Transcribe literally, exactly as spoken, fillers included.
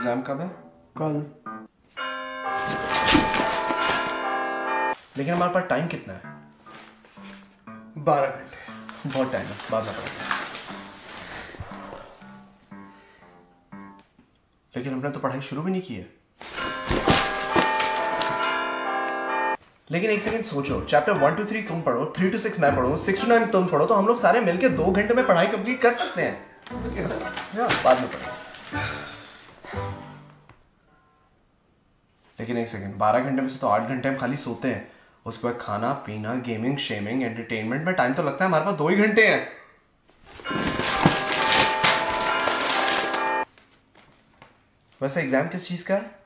Exam कब है? कल। लेकिन हमारे पास टाइम कितना है? बारह घंटे। बहुत टाइम है, बाद में पढ़ेंगे। लेकिन हमने तो पढ़ाई शुरू भी नहीं की है। लेकिन एक सेकंड सोचो, चैप्टर वन टू थ्री तुम पढ़ो, थ्री टू सिक्स मैं पढ़ूं, सिक्स टू नाइन तुम पढ़ो, तो हम लोग सारे मिलके दो घंटे में पढ़ाई कंप्लीट कर सकते हैं। या, बाद में पढ़ेंगे। लेकिन एक सेकंड, बारह घंटे में से तो आठ घंटे हम खाली सोते हैं। उसके बाद खाना पीना, गेमिंग शेमिंग एंटरटेनमेंट में टाइम तो लगता है हमारे पास दो ही घंटे हैं। वैसे एग्जाम किस चीज का है?